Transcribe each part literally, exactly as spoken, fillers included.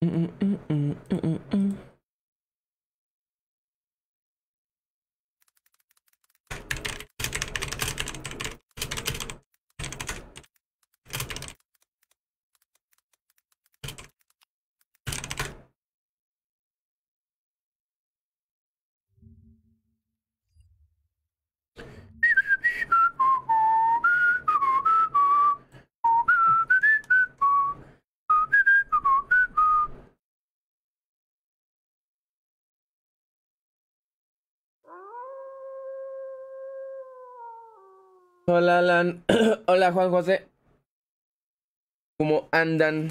Mm, mm, mm, mm, mm, mm. Hola, Alan. Hola, Juan José. ¿Cómo andan?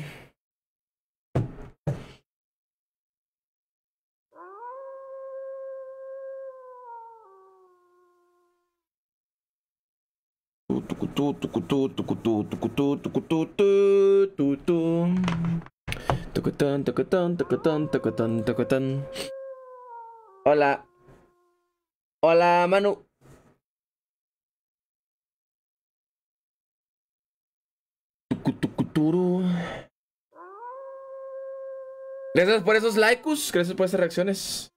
Tucutú, tucutú, tucutú, tucutú, tucutú, tu, tu, tu. Tucutún, tucutún, tucutún, tucutún, tucutún. Hola. Hola, Manu. Tucutucuturu. Gracias por esos likes. Gracias por esas reacciones.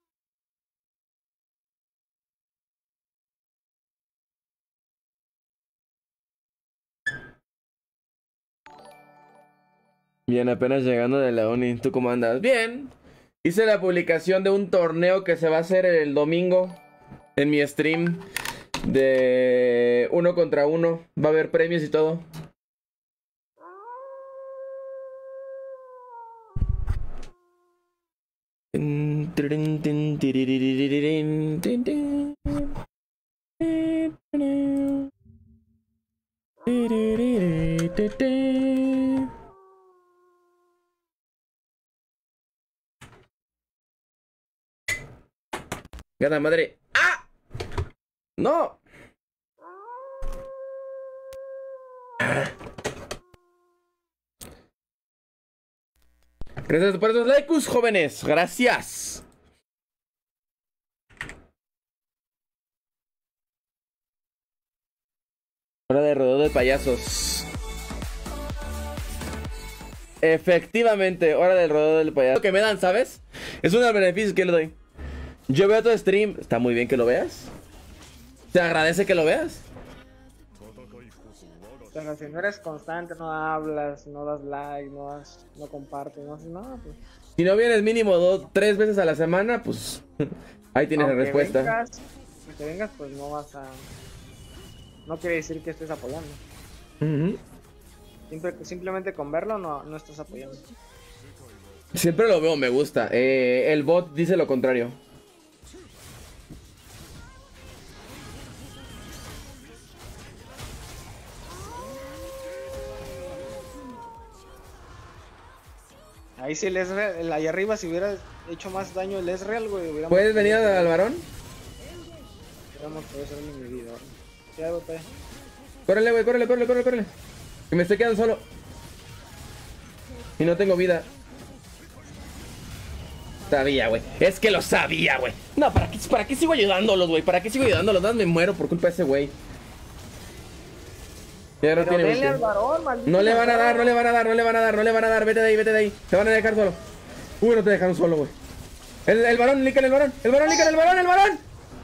Bien, apenas llegando de la uni. ¿Tú cómo andas? Bien. Hice la publicación de un torneo que se va a hacer el domingo en mi stream de uno contra uno. Va a haber premios y todo. Gana madre. ¡Ah! ¡No! Gracias por esos likes, jóvenes. Gracias. Hora de rodeo de payasos. Efectivamente, hora del rodeo del payaso. Lo que me dan, ¿sabes? Es uno de los beneficios que le doy. Yo veo tu stream. Está muy bien que lo veas. Te agradece que lo veas. Pero si no eres constante, no hablas, no das like, no, das, no compartes, no haces nada, pues. Si no vienes mínimo dos, tres veces a la semana, pues ahí tienes Aunque la respuesta. Vengas, aunque vengas, pues no vas a... No quiere decir que estés apoyando. Uh-huh. Simple, simplemente con verlo no, no estás apoyando. Siempre lo veo, me gusta. Eh, el bot dice lo contrario. Ahí sí el Ezreal, ahí arriba si hubiera hecho más daño el Ezreal, güey, hubiéramos... ¿Puedes venir al varón? Hubiéramos podido hacer mi vida. Ya, güey, pues. Córrele, güey, córrele, córrele, córrele, córrele. Que me estoy quedando solo. Y no tengo vida. Sabía, güey. Es que lo sabía, güey. No, ¿para qué, ¿para qué sigo ayudándolos, güey? ¿Para qué sigo ayudándolos? Nada, me muero por culpa de ese güey. Ya no Pero tiene denle ulti. al varón, maldito. No le van a dar, no le van a dar, no le van a dar, no le van a dar. Vete de ahí, vete de ahí. Te van a dejar solo. Uy, no te dejaron solo, güey. El, el varón, Lican, el varón. El varón, Lican, el varón, el varón.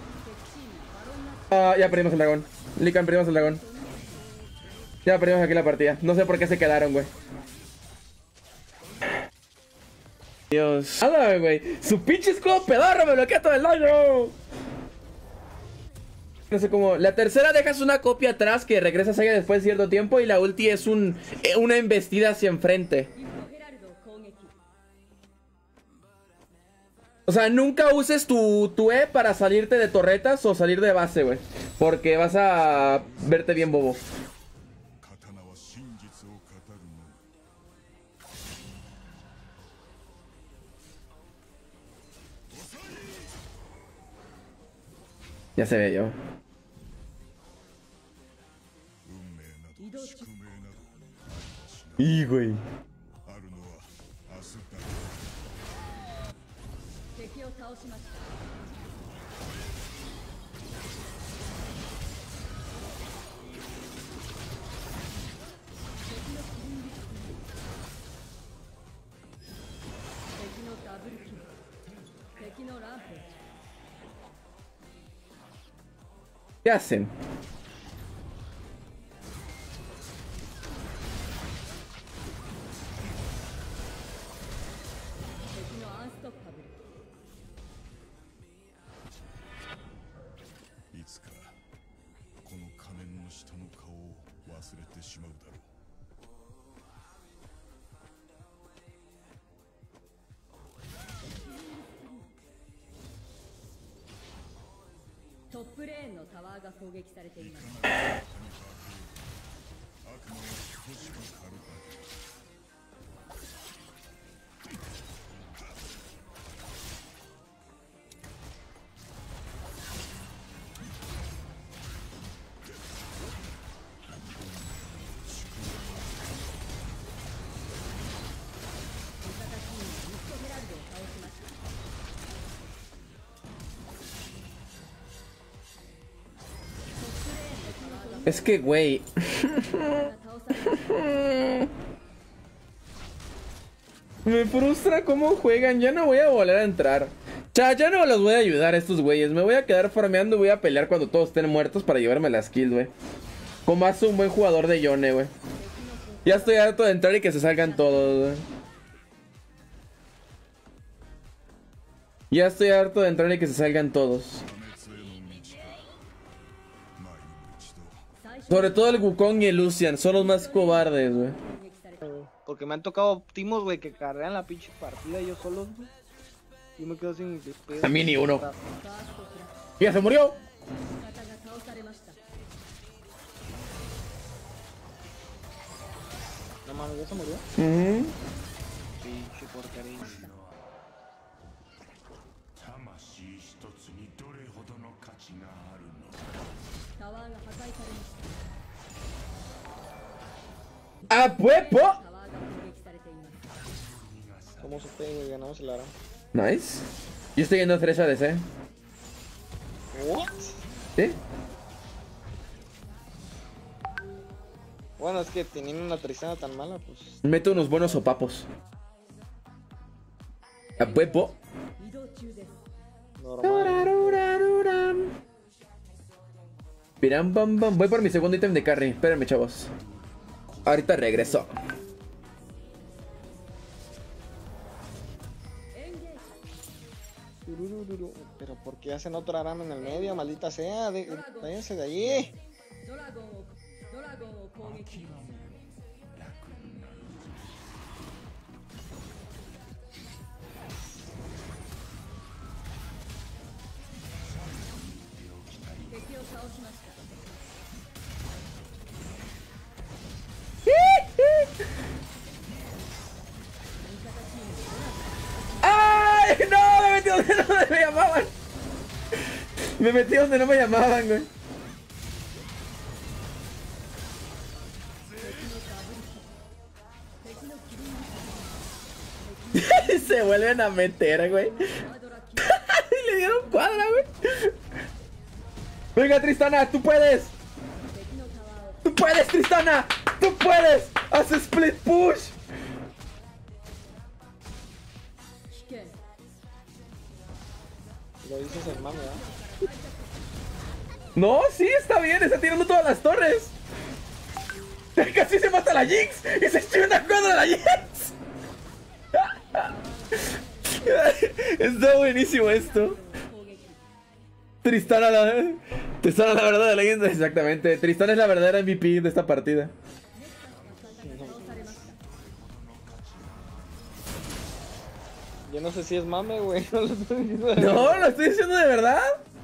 Ah, ya perdimos el dragón. Lican, perdimos el dragón. Ya perdimos aquí la partida. No sé por qué se quedaron, güey. Dios. Nada, güey. Su pinche escudo pedorro me bloquea todo el daño. No sé cómo. La tercera dejas una copia atrás que regresa a Saiya después de cierto tiempo. Y la ulti es un eh, una embestida hacia enfrente. O sea, nunca uses tu, tu E para salirte de torretas o salir de base, güey. Porque vas a verte bien bobo. Ya se ve yo. Y güey. ¿Qué hacen? Es que, güey. Me frustra cómo juegan. Ya no voy a volver a entrar. Ya, ya no los voy a ayudar a estos güeyes. Me voy a quedar farmeando y voy a pelear cuando todos estén muertos para llevarme las kills, güey. Como hace un buen jugador de Yone, güey. Ya estoy harto de entrar y que se salgan todos, güey. Ya estoy harto de entrar y que se salgan todos. Sobre todo el Wukong y el Lucian, son los más cobardes, güey. Porque me han tocado timos, güey, que carrean la pinche partida ellos solos, güey. Yo me quedo sin despedir. A mí ni uno. ¡Ya se murió! No mames, ¿ya se murió? Uh-huh. Pinche porquería. ¡A huevo! ¿Cómo supe, güey? Ganamos el Ara. Nice. Yo estoy yendo a tres A D C. ¿What? ¿Sí? Bueno, es que teniendo una Tristana tan mala, pues... Meto unos buenos sopapos. A huevo. Normal. Piram, bam, bam. Voy por mi segundo ítem de carry. Espérenme, chavos. Ahorita regreso. Pero ¿por qué hacen otro Arama en el medio? Maldita sea, de, váyanse de allí. ¡Ay! ¡No! Me metí donde no me llamaban. Me metí donde no me llamaban, güey. Se vuelven a meter, güey. Le dieron cuadra, güey. Venga, Tristana, tú puedes. Tú puedes, Tristana. Tú puedes. Haz split push. Lo dices el mame, ¿verdad? No, sí, está bien. Está tirando todas las torres. Casi se mata la Jinx. Y se echa una contra la Jinx. Está buenísimo esto. Tristana la... Tristana la verdadera leyenda. Exactamente. Tristana es la verdadera M V P de esta partida. Yo no sé si es mame, güey. No lo estoy diciendo de No, verdad. lo estoy diciendo de verdad.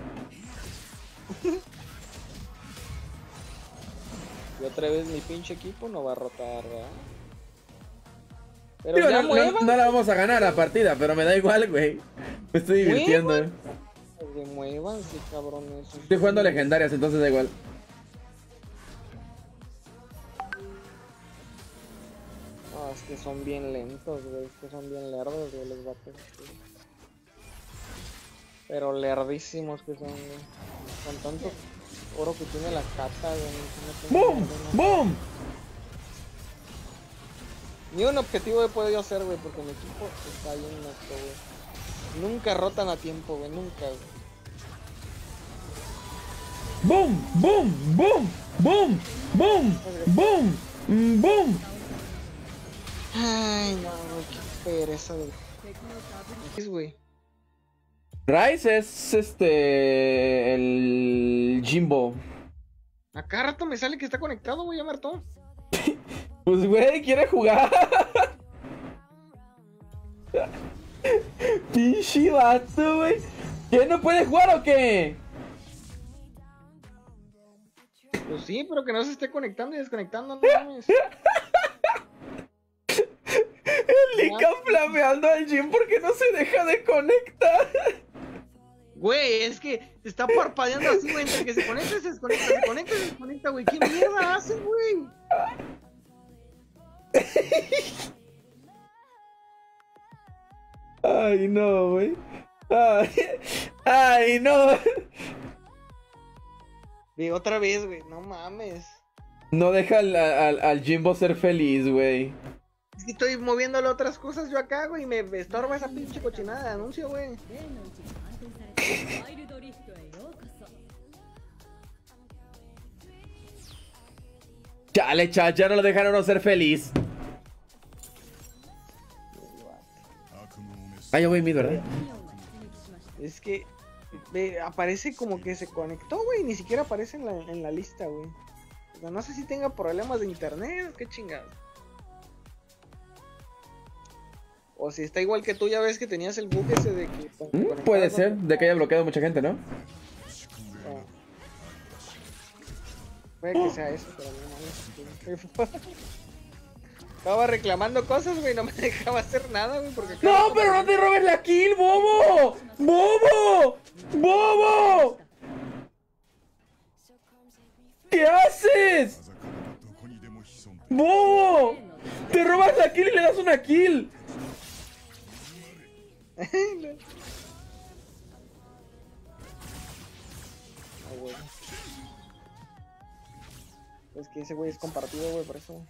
Y otra vez mi pinche equipo no va a rotar, ¿verdad? Pero Digo, ya no, muevan. no, no la vamos a ganar la partida, pero me da igual, güey. Me estoy divirtiendo. ¿Muevan? Que muevan, sí, cabrones. Estoy jugando legendarias, entonces da igual. No, es que son bien lentos, güey. Es que son bien lerdos, güey, los vatos. Güey. Pero lerdísimos que son, güey. Con tanto oro que tiene la cata, güey. No ¡Boom! ¡Boom! Ni un objetivo he podido hacer, güey, porque mi equipo está bien neto, güey. Nunca rotan a tiempo, güey, nunca, güey. ¡Boom! ¡Boom! ¡Boom! ¡Boom! ¡Boom! ¡Boom! mm, ¡Boom! Ay, no, güey, qué pereza de... Es, güey. Rice es este. El Jimbo. A cada rato me sale que está conectado, güey, ya me hartó. Pues, güey, quiere jugar. Pinche vato, güey. ¿Qué, no puede jugar o qué? Pues sí, pero que no se esté conectando y desconectando, no mames. El Lica flameando al gym porque no se deja de conectar. Güey, es que está parpadeando así, güey, entre que se conecta, se desconecta, se conecta, se desconecta, güey. ¿Qué mierda hacen, güey? Ay, no, güey. Ay, ay, no. Ve otra vez, güey, no mames. No deja al, al, al Jimbo ser feliz, güey. Es que estoy moviéndole otras cosas yo acá, güey, y me, me estorba esa pinche cochinada de anuncio, güey. Chale, chat, ya no lo dejaron no ser feliz. Ah, yo voy mid, ¿verdad? Es que ve, aparece como que se conectó, güey, ni siquiera aparece en la, en la lista, güey. O sea, no sé si tenga problemas de internet, qué chingado. O si está igual que tú, ya ves que tenías el bug ese de que... Mm, puede ser, de que haya bloqueado mucha gente, ¿no? Ah. Puede que sea eso, pero no mames. Estaba reclamando cosas, güey, no me dejaba hacer nada, güey, porque... ¡No, pero no te robes la kill, bobo! ¡Bobo! ¡Bobo! ¿Qué haces? ¡Bobo! ¡Te robas la kill y le das una kill! Ah, güey. Es que ese güey es compartido, güey, por eso.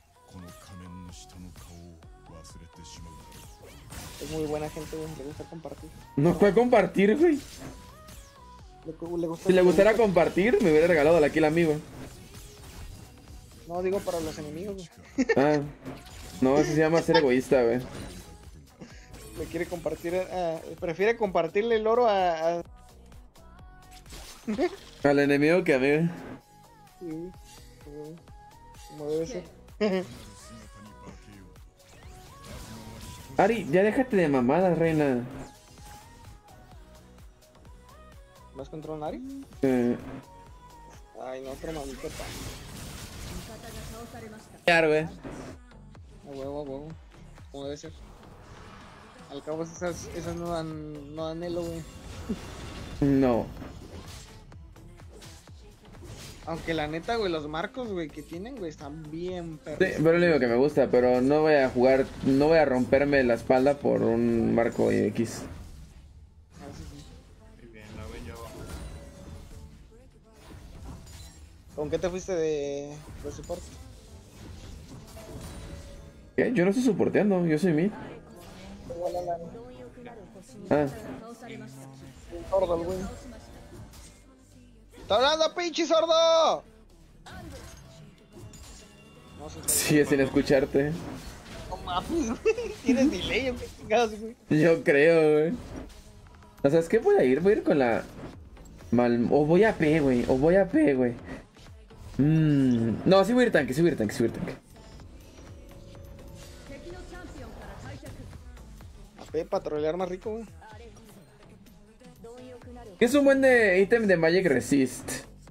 Es muy buena gente, güey, le gusta compartir. No fue a compartir, güey. Le, le gusta, Si le gustara compartir, me hubiera regalado la kill a mí, güey. No, digo para los enemigos, güey. Ah, no, eso se llama ser egoísta, güey. Le quiere compartir, a, prefiere compartirle el oro a... a... Al enemigo que a mí, güey. Sí, güey. Como debe ser. Ari, ya déjate de mamadas, reina. ¿Vas contra un Ari? Eh... Ay, no, otro mamito pa. Claro, güey. A huevo, a huevo. Como debe ser. Al cabo esas, esas no dan, no dan elo, güey. No. Aunque la neta, güey, los marcos, güey, que tienen, güey, están bien perros. Sí, pero es lo único que me gusta, pero no voy a jugar, no voy a romperme la espalda por un marco X. Ah, sí, sí. Muy bien, la ven yo abajo. ¿Con qué te fuiste de, de support? ¿Qué? Yo no estoy soporteando, yo soy mid. Igual a la... Ah, Sordo, el güey. ¡Está hablando, pinche sordo! No sé si... sigue sin escucharte. No mames, güey. ¿Tienes delay o qué chingados, güey? Yo creo, güey. O sea, es que voy a ir, voy a ir con la... Mal... O voy a P, güey, o voy a P, güey. Mmm... No, sí voy a ir tanque, sí voy a ir tanque, sí voy a ir tanque. A P, para trolear más rico, güey. ¿Qué es un buen de ítem de Magic Resist?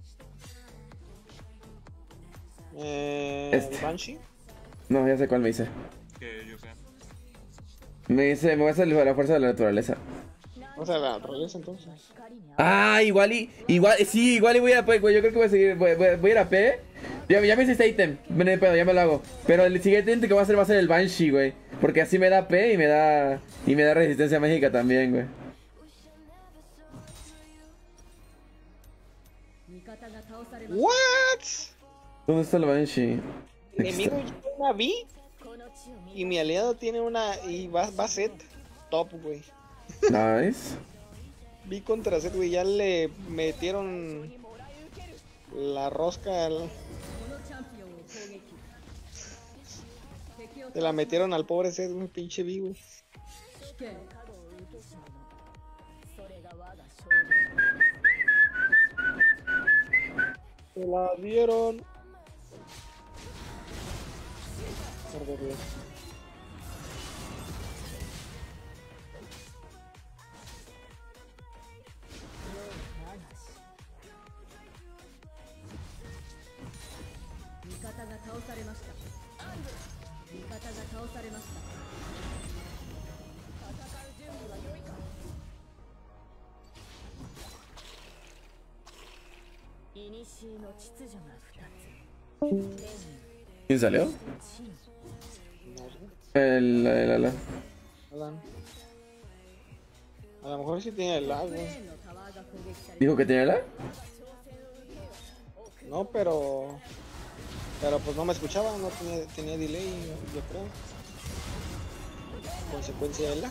Eh... Este. ¿El Banshee? No, ya sé cuál me dice. Que yo sé. Me dice, me voy a salir a la fuerza de la naturaleza. O sea, la naturaleza, entonces. Ah, igual y, igual, sí, igual y voy a P, güey, yo creo que voy a seguir, voy, voy- voy a ir a P. Ya, ya me hice este ítem, ven de pedo, ya me lo hago. Pero el siguiente ítem que voy a hacer va a ser el Banshee, güey. Porque así me da P y me da, y me da resistencia mágica también, güey. ¿What? ¿Dónde está el Banshee? Mi enemigo tiene una B y mi aliado tiene una y va, va set top, güey. Nice. B contra set, güey, ya le metieron La rosca. el- Se la metieron al pobre Seth, un pinche vivo. Se la dieron. Perder. ¿Quién salió? No sé. El, el, el, el- Alan. A lo mejor sí tiene el lag, güey. ¿Dijo que tenía la? No, pero. Pero pues no me escuchaba, no tenía, tenía delay, yo creo. Consecuencia del lag.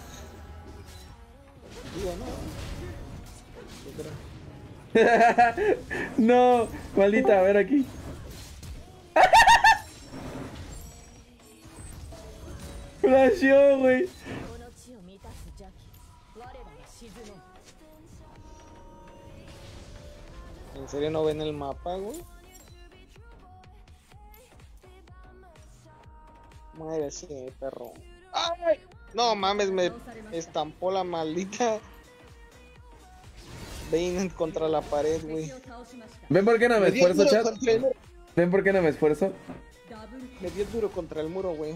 Digo, no. Yo creo. No, maldita, a ver aquí. Flasheó, güey. ¿En serio no ven el mapa, güey? Muérese, perro. ¡Ay! No mames, me estampó la maldita Vayne contra la pared, güey. ¿Ven por qué no me Me dio esfuerzo, duro chat? contra el muro. ¿Ven por qué no me esfuerzo? Me dio duro contra el muro, güey.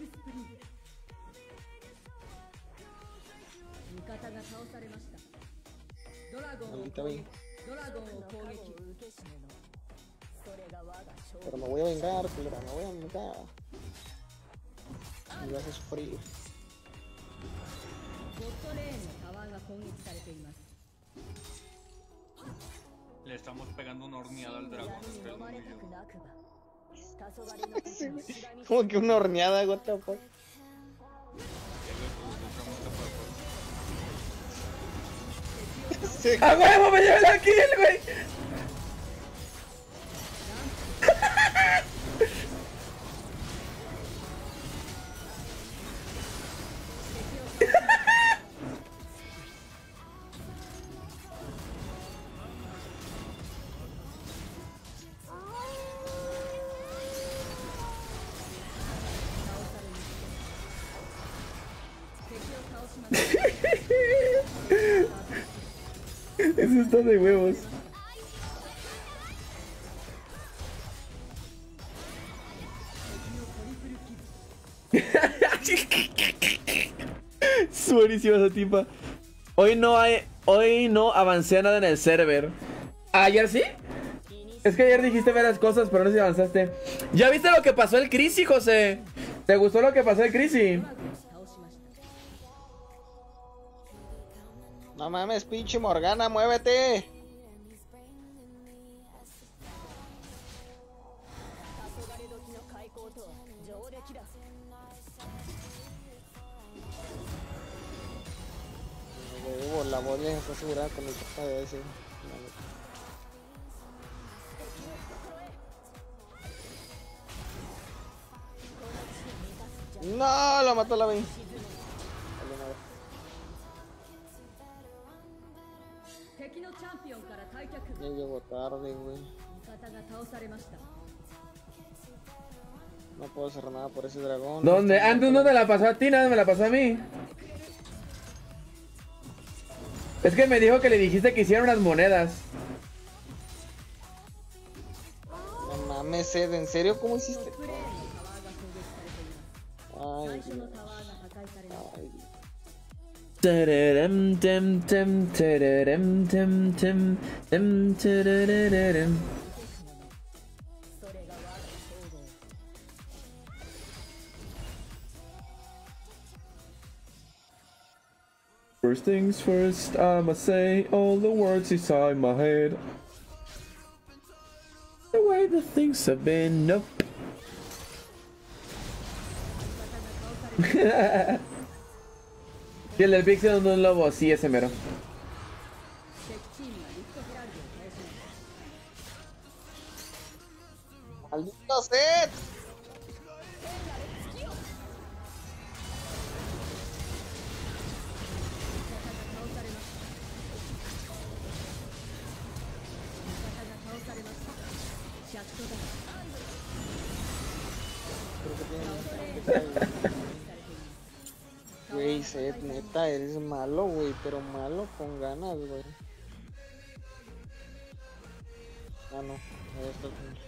Maldita Vayne. Pero me voy a vengar, culera, me voy a vengar. Me vas a sufrir. Le estamos pegando una horneada al dragón entre el uno y yo. Como que una horneada, what the fuck. Ya le encontramos capa de fuego. Sí. ¡A huevo! ¡Me llevé la kill, güey! Eso está de huevos. Es buenísima esa tipa. Hoy no hay. Hoy no avancé nada en el server. ¿Ayer sí? Es que ayer dijiste varias cosas, pero no sé si avanzaste. ¿Ya viste lo que pasó el Crisi, José? ¿Te gustó lo que pasó el Crisi? No mames, pinche Morgana, muévete. Huevo, la bola está asegurada con el topa de ese. No, lo mató la Vayne. Ya llegó tarde, güey. No puedo hacer nada por ese dragón. ¿Dónde? Antes no te la pasó a ti, nada me la pasó a mí. Es que me dijo que le dijiste que hiciera unas monedas. No mames, Ed, ¿en serio? ¿Cómo hiciste? Ay, Dios. Ay, Dios. Tararem, tem, tem, tararem, tem, tem, tem, tararararem. First things first, I'ma say all the words inside my head. The way the things have been, nope. Y el del Pixel no es un lobo, sí, ese mero. ¡Maldito set! Güey, Seth, neta, eres malo, güey, pero malo con ganas, güey. Ah, no, ahí está.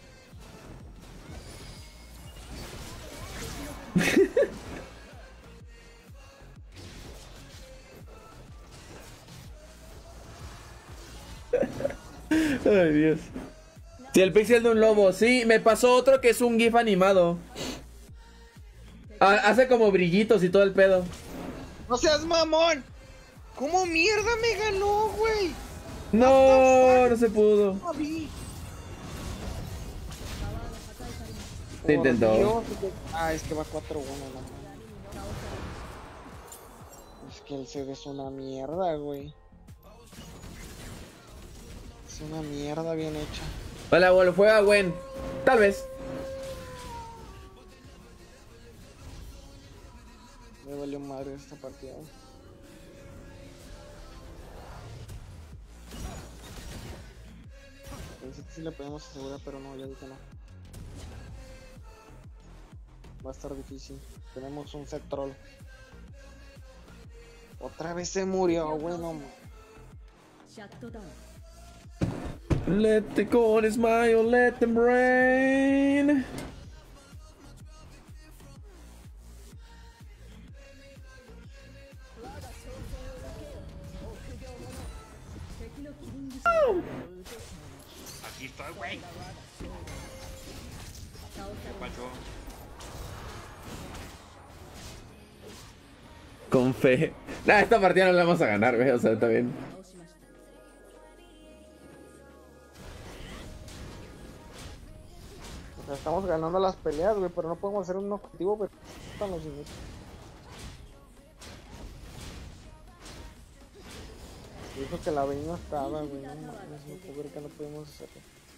Ay, Dios. Sí, el pixel de un lobo. Sí, me pasó otro que es un GIF animado. Ah, hace como brillitos y todo el pedo. ¡No seas mamón! ¿Cómo mierda me ganó, güey? No, no se pudo. No vi. Se intentó. Dios, ah, es que va cuatro uno, no. Es que el C D es una mierda, güey. Es una mierda bien hecha. Hola, bueno, juega Gwen. Tal vez. Me valió madre esta partida. Pensé que sí la podemos asegurar, pero no, ya dije no. Va a estar difícil. Tenemos un set troll. Otra vez se murió, bueno. Let the god smile, let them rain. Aquí estoy, güey. ¿Qué pasó? Con fe. Nah, esta partida no la vamos a ganar, güey. O sea, está bien. O sea, estamos ganando las peleas, güey, pero no podemos hacer un objetivo, pero están los inútiles. Dijo que la vein no estaba, güey, no mames, no puedo ver que no podemos hacerlo.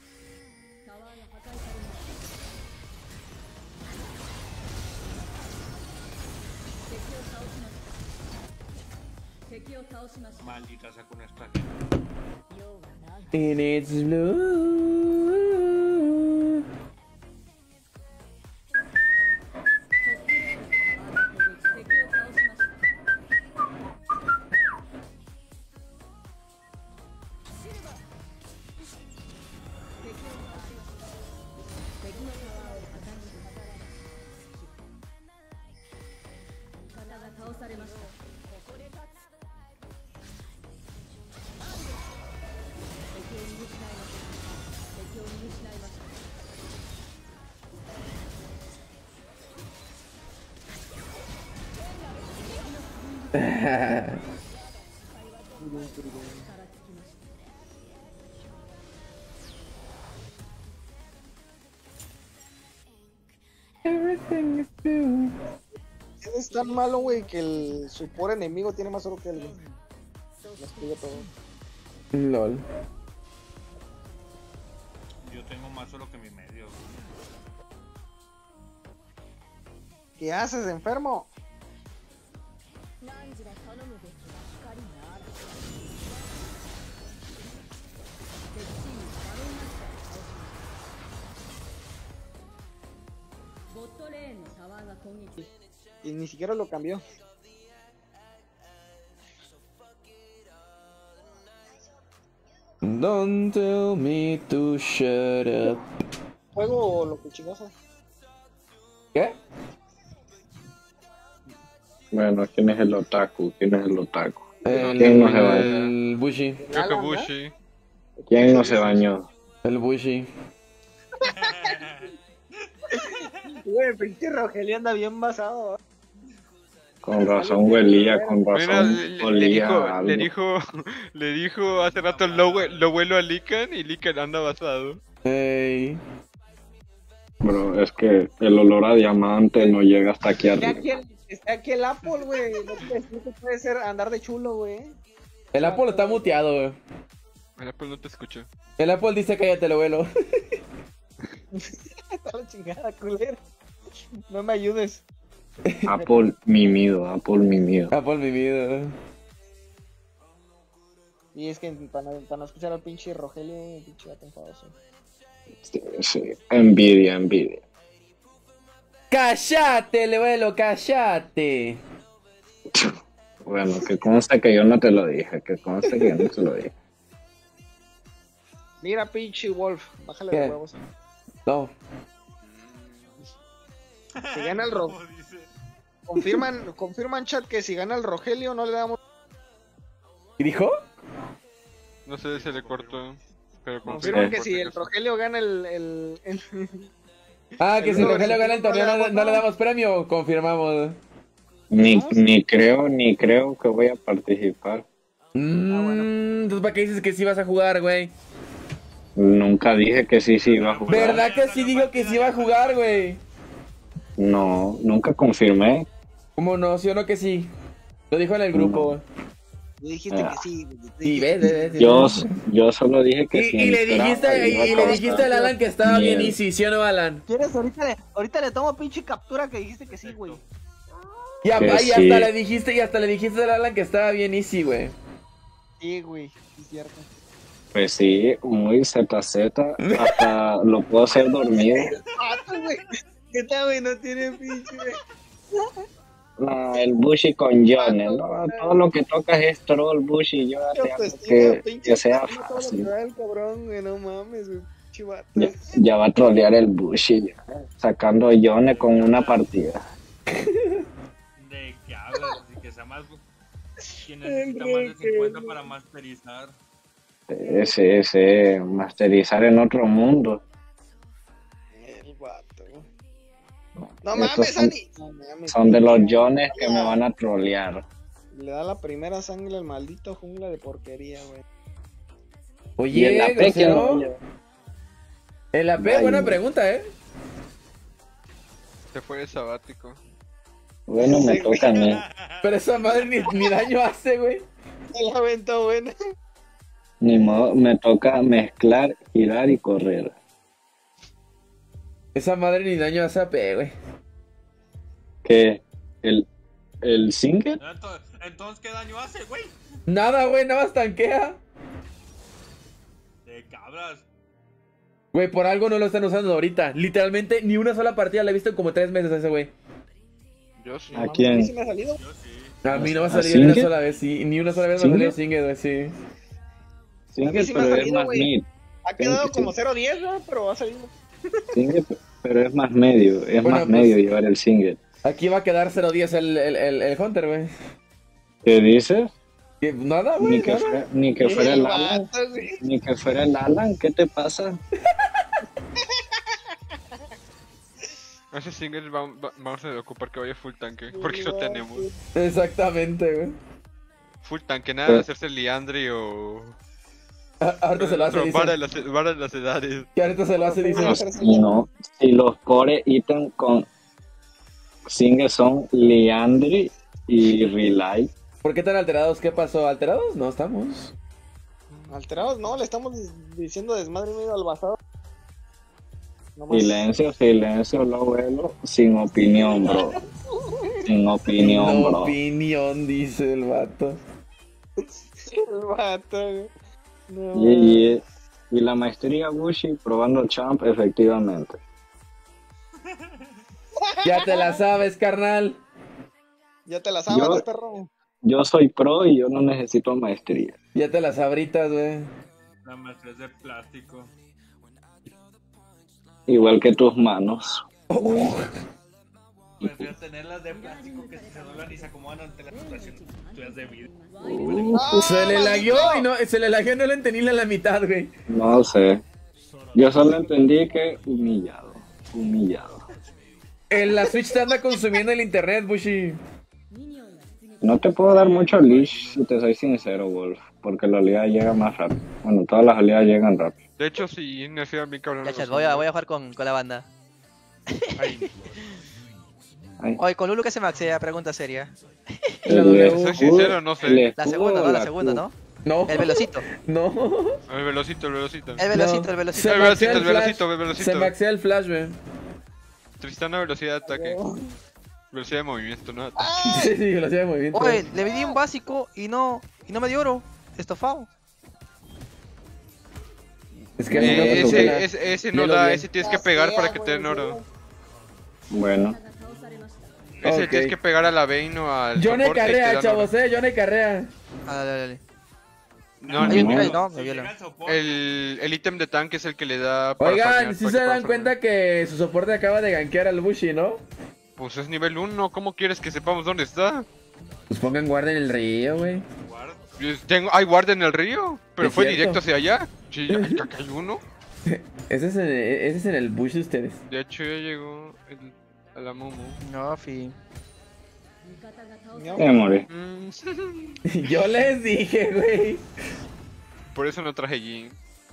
Maldita sea con esta. In its blue. Everything is blue. Es tan malo, güey, que el su pobre enemigo tiene más oro que él, güey. Los pide todo. LOL. Yo tengo más solo que mi medio. ¿Qué haces, enfermo? Y ni siquiera lo cambió. Don't tell me to shut up. Juego lo que chingosa. ¿Qué? Bueno, ¿quién es el otaku? ¿Quién es el otaku? El, ¿Quién no se bañó? el Bushi. Creo que Bushi. ¿Quién no se bañó? El Bushi. Güey, pinche Rogelio anda bien basado. Con razón huelía, con Mira, razón le, le olía dijo, algo. le dijo, le dijo hace rato lo, hue- lo vuelo a Lican y Lican anda basado. Hey. Bro, es que el olor a diamante no llega hasta aquí Está arriba. aquí el, está aquí el Apple, güey. No te decir que puede ser andar de chulo, güey. El Apple está muteado, güey. Mira, pues no te escucho. El Apple dice cállate, lo vuelo. la chingada, culero. No me ayudes. Apple mimido, Apple mimido. Apple mi vida. Y es que para no, para no escuchar al pinche Rogelio, el pinche gato enfadoso. Sí, sí. Envidia, envidia. ¡Cállate, Levuelo, cállate! Bueno, que conste que yo no te lo dije, que conste que yo no te lo dije. Mira, pinche Wolf, bájale ¿Qué? de huevos. No. Si gana el Ro... Como dice. Confirman, confirman chat que si gana el Rogelio no le damos... ¿Y dijo? No sé, se le cortó. Pero Confirman que por si el acaso. Rogelio gana el... el, el... Ah, que El si uno Rogelio gana el versus torneo uno, no, no le damos premio, confirmamos. Ni, ¿No? ni creo, ni creo que voy a participar. Mmm, entonces ¿para qué dices que sí vas a jugar, güey? Nunca dije que sí, sí iba a jugar. ¿Verdad que sí dijo que sí iba a jugar, güey? No, nunca confirmé. ¿Cómo no? ¿Sí o no que sí? Lo dijo en el grupo, güey. Tú dijiste Ah. que sí. güey. Tú Y dijiste ves, que ves, ves. Yo, yo solo dije que Y, si y le entraba, dijiste, y, iba a y le causar dijiste al Alan que estaba bien miedo. easy, ¿sí o no, Alan? ¿Quieres? Ahorita le, ahorita le tomo pinche captura que dijiste que sí, güey. Y, a- Que y hasta sí. le dijiste, y hasta le dijiste al Alan que estaba bien easy, güey. Sí, güey, sí es cierto. Pues sí, muy Z Z, hasta lo puedo hacer dormido. Ah, güey. ¿Qué tal, güey? No tiene pinche... No, el Bushi con Jones, no, todo lo que tocas es troll, Bushi, yo hace algo que, que sea fácil. El cabrón, güey, no mames, güey. Chivato. Ya, ya va a trolear el Bushi, ya, sacando Jones con una partida. ¿De qué hablas? De que sea más. Que necesita más de cincuenta para masterizar. Ese, ese, masterizar en otro mundo. El vato, güey. No Estos mames, son- Ani. No mames. Son de los Jones que me van a trolear. Le da la primera sangre al maldito jungla de porquería, güey. Y en la Oye, P que no, grosero. En la P, Ay, buena no. pregunta, ¿eh? Se fue de sabático. bueno, me toca a mí. Pero esa madre ni, ni daño hace, güey. Se la aventó buena. Ni modo, me toca mezclar, girar y correr. Esa madre ni daño hace a P, güey. ¿Qué? ¿El, el single? Entonces, entonces, ¿qué daño hace, güey? Nada, güey, nada más tanquea. De cabras. Güey, por algo no lo están usando ahorita. Literalmente, ni una sola partida la he visto en como tres meses a ese güey. Yo sí. ¿A Mames, quién? a mí sí me ha salido. Yo sí. A mí no me ha ¿A salido ni una Singed? sola vez, sí. Ni una sola vez me ha salido ¿Singed? Singed, güey, sí. Single, sí me ha pero es salido, más güey. mid. Ha quedado Sí. como cero diez, ¿no? Pero ha salido. Single, pero es más medio. Es Bueno, más pues- medio llevar el single. Aquí va a quedar cero diez el, el, el, el Hunter, güey. ¿Qué dices? Que Nada, güey. Ni que, nada. fuera, ni que fuera el El Alan. vato, güey. Ni que fuera el Alan. ¿Qué te pasa? Ese single va- va- vamos a ocupar que vaya full tanque. Porque lo tenemos. Exactamente, güey. Full tanque, nada de hacerse Liandry o. A- Ahorita se lo hace, Otro dice. Vara de las, vara de las edades. Que ahorita se lo hace, dice. No, no. Si los core ítem con single son Liandry y Relay. ¿Por qué tan alterados? ¿Qué pasó? ¿Alterados? No estamos. Alterados, no, le estamos diciendo desmadre medio al basado. No más. Silencio, silencio, lo vuelo. Sin opinión, bro. Sin opinión, No bro. opinión, dice el vato. El vato, güey. No, Y, y, y la maestría Bushi probando champ, efectivamente. Ya te la sabes, carnal. ya te la sabes, Yo- perro. Yo soy pro y yo no necesito maestría. Ya te la sabritas, güey. La maestría es de plástico. Igual que tus manos. Prefiero tenerlas de plástico que se doblan y se acomodan ante la situación tuyas de vida. Se le ¡Ah, lagueó maldito! y no, se le lagueó y no le entendí ni la mitad, güey. No sé. Yo solo entendí que humillado. Humillado. En la Switch te anda consumiendo el internet, Bushi. No te puedo dar mucho leash si te soy sincero, Wolf. Porque la oleada llega más rápido. Bueno, todas las oleadas llegan rápido. De hecho, sí, me hacía bien cabrón. Ya, los chat, voy a, zombies. voy a jugar con, con la banda. Ay, Ay, Oye, con Lulu que se maxea, pregunta seria. La el W. escudo- Soy sincero, no sé. el La escudo segunda, o no, la segunda, Q. ¿no? No. El velocito. No. El velocito, el velocito. El velocito, No. el velocito. Se El maxea velocito, el flash. velocito, el velocito. Se maxea el flash, güey. Tristana, velocidad de ataque. Velocidad de movimiento, ¿no? Sí, sí, velocidad de movimiento. Oye, le di un básico y no, y no me dio oro. Estofado. Es que Eh, no ese, ese, ese no Léelo da, bien. ese tienes que pegar para que te den oro. Bueno, Ese Ok. tienes que pegar a la Vayne o al Johnny soporte y te Carrea, dan chavos, oro. eh, Johnny Carrea. Ah, dale, dale, dale. No, Hay un no. try, no, me Si llega viola. el soporte, el, el ítem de tanque es el que le da para Oigan, farmear, si para se que pueda dan farmear. cuenta que su soporte acaba de gankear al Bushi, ¿no? Pues es nivel uno, ¿cómo quieres que sepamos dónde está? Pues pongan guardia en el río, güey. guarda. Yo Tengo, hay guardia en el río, pero Es fue cierto. directo hacia allá. Sí, hay- acá hay uno. Ese es en, ese es en el bush de ustedes. De hecho ya llegó el, a la Momo. No, fi. me morí. Mm, Yo les dije, güey. por eso no traje Jin.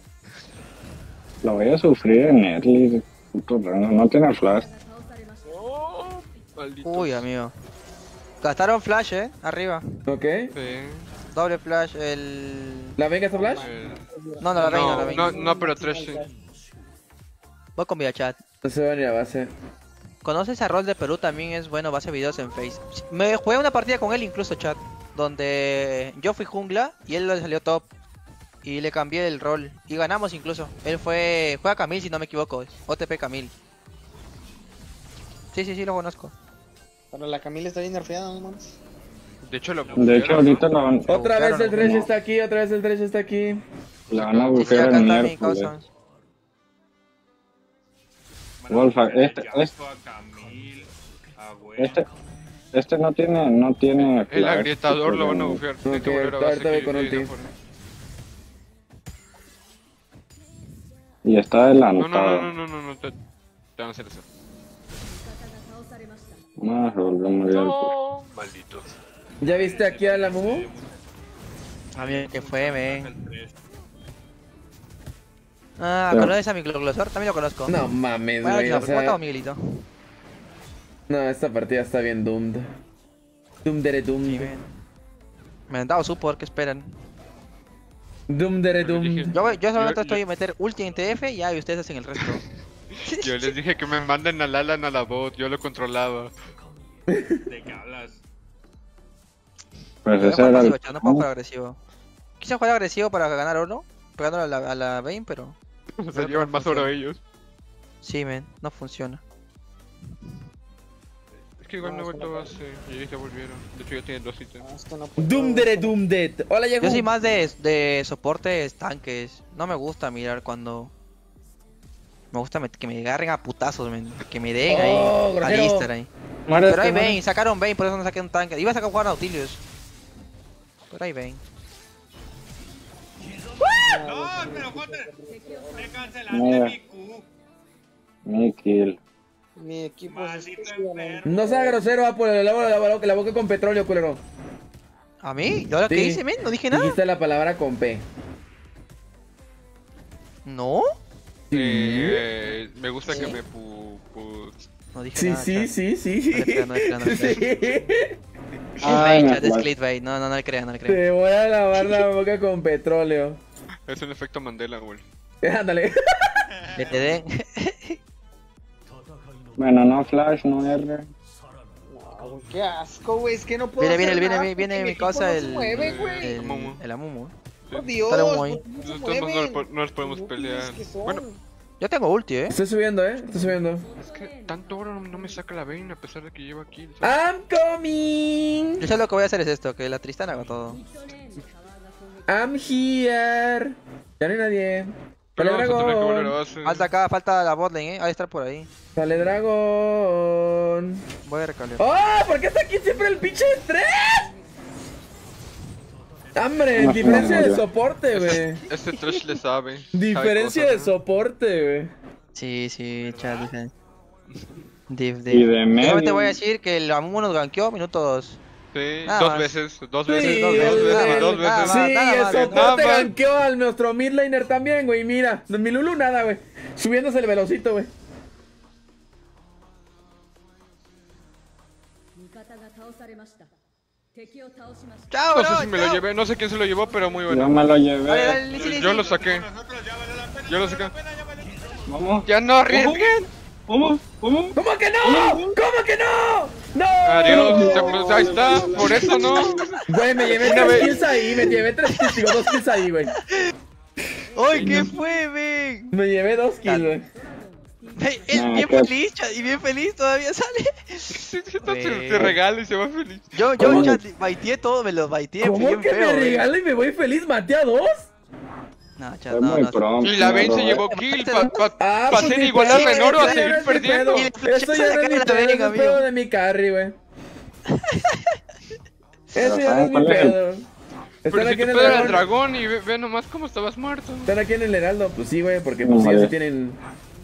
Lo voy a sufrir en early. Puto rano, no tiene flash. Oh, maldito. Uy, amigo. Gastaron flash, eh, arriba. Ok. Sí. Doble flash, el... ¿La venga esta flash? Eh, No, no, la reina, la no, reina. no, no, pero tres sí. Voy con chat. No se va ni a base. ¿Conoces a Rol de Perú? También es bueno, base videos en Face. Me jugué una partida con él incluso, chat. Donde yo fui jungla y él le salió top. Y le cambié el rol. Y ganamos incluso. Él fue... Juega Camille si no me equivoco. O T P Camille. Sí, sí, sí, lo conozco. Pero la Camila está bien nerfeada, no mames. De hecho, lo De hecho, ahorita la van, Otra Claro, vez el no. Thresh está aquí, otra vez el Thresh está aquí. la van a Sí, sí, bufear acá el está mi miércoles. causa. Wolfa, Van a este- poner a este- Yasuo, a Camille, a Gwen. Este, este no tiene, no tiene El flash, agrietador lo van a porque- bufear. Tiene que Ok, volver a ahorita base voy que con yo un hice team. afuera. Y está No, adelantado. no, no, no, no, no, te, te van a hacer eso. Más volvió a morir el push. No, malditos. ¿Ya viste aquí a la Mumu? A mí que fue, men. El tres. Ah, Ya. ¿conoces a mi glosor? También lo conozco. No mames, Bueno, güey. ¿cómo O sea, estamos, Miguelito? no, esta partida está bien doomed. Doom dere doom. Sí, men. Me han dado support, ¿qué esperan? Doom dere Pero dije- doom. Yo, voy- yo solamente Yo- estoy yo- a meter ulti en T F y ya, y ustedes hacen el resto. Yo les dije que me manden al Alan a la bot, yo lo controlaba. ¿De qué hablas? Pues Yo ese juego era el... pasivo, chat, no puedo jugar agresivo. Quise jugar agresivo para ganar oro, pegándole a la, a la Vayne, pero... Se llevan más oro ellos. Sí, men, no funciona. Es que igual no he vuelto a base y ellos ya volvieron. De hecho ya tienen dos ítems. No, esto no puede- Doom dere doom dead. Hola, Yahoo. Yo soy más de, de soportes tanques. No me gusta mirar cuando... Me gusta met- que me agarren a putazos, men. Que me den Oh, ahí. grosero. Alistar ahí. Muérete, Pero hay muérete. Vayne, sacaron Vayne, por eso no saqué un tanque. Iba a sacar jugar Nautilius. Pero hay Vayne. No, pero Joder, me cancelaste Mira. mi Q. Mi kill. Mi equipo Maldito es enfermo. No sea grosero, Apple. Le lavo la, la, la boca con petróleo, culero. ¿A mí? ¿Yo lo que Sí. hice, men? No dije nada. Dijiste la palabra con P. ¿No? Eh, me gusta que me pu... pu... No dije Sí, nada. sí, chat. sí, sí. No le crean, no le crean, no le Sí. Es Ay, Vayne, me chat, es acuerdo. clickbait. No, no, no le crean, no le crean. Te voy a lavar la boca con petróleo. Es un efecto Mandela, güey. Ándale. Que te den. Bueno, no flash, no R. No, güey, qué asco, güey. Es que no puedo. Viene, viene, hacer viene, nada viene, viene porque mi equipo cosa no se el. mueve, güey. El, Amumu. el Amumu. Por Dios. Dale un ahí. ¿por qué no se Nosotros no, mueven? les po- no les podemos Inútiles pelear. que son. Bueno, Yo tengo ulti, eh. Estoy subiendo, eh. Estoy subiendo. es que tanto oro no me saca la Vayne a pesar de que lleva kills. I'm coming. Yo sé lo que voy a hacer es esto, que la Tristana haga todo. I'm here. Ya no hay nadie. Sale Pero vamos a tener que volver a dragón. base. Falta acá, falta la botlane, eh. Ha de estar por ahí. Sale dragón. Voy a recalear. ¡Oh! ¿Por qué está aquí siempre el pinche estrés? Hombre, No, diferencia no, de ya. soporte, güey. Este trash le sabe. Diferencia Sabe de cosas, ¿no? Ah. soporte, güey. Sí, sí, chat, dije. Div, Y div. de medio. Solamente voy a decir que el Amumu nos gankeó minuto dos. Sí, Nada dos más. veces, dos Sí, veces, dos el- veces, el- dos nada veces. más. Sí, nada el más, soporte nada más. ganqueó al nuestro midlaner también, güey. Mira, mi Lulu nada, güey. Subiéndose el velocito, güey. ¡Chao, No bro! sé si me lo chao. llevé, no sé quién se lo llevó, pero muy Yo bueno. me lo Dale, llevé. dale, Lizzy, Lizzy. Yo lo saqué. Nosotros ya valió la pena. Yo lo ya valió saqué. la pena, ya valió. Vamos. Ya no arriesguen. ¿Cómo? ¿Cómo? ¿Cómo que no? ¿Cómo que no? ¡No! Adiós, pues ahí está, por eso no. Güey, me llevé Una tres vez- kills ahí, me llevé tres kills, digo, dos kills ahí, güey. ¡Ay, qué fue, ven! Me llevé dos kills, güey. Ve, Es Nah, bien qué- feliz, chat, y bien feliz todavía sale. Se, se- se regala y se va feliz. Yo, yo, ¿Cómo? chat, baiteé todo, me los baiteé ¿Cómo bien que feo, me güey. regala y me voy feliz? ¿Maté a dos? No, chat, Es no, muy no. pronto. Y la Ben se ¿no, llevó Robert? kill pa, pa, Ah, pa pues ser ni igual a pedo, Renoro a eso ya seguir no es mi perdiendo. pedo. Eso ya no es mi la pedo, verga, eso es pedo amigo. de mi carry, güey. Pero Eso ya no ¿saben es mi cuál es el- pedo. Pero Están si aquí tu en el pedo era el dragón. dragón y ve, ve nomás cómo estabas muerto. Están aquí en el heraldo, pues sí, güey, porque No, pues sí, vale. ellos tienen...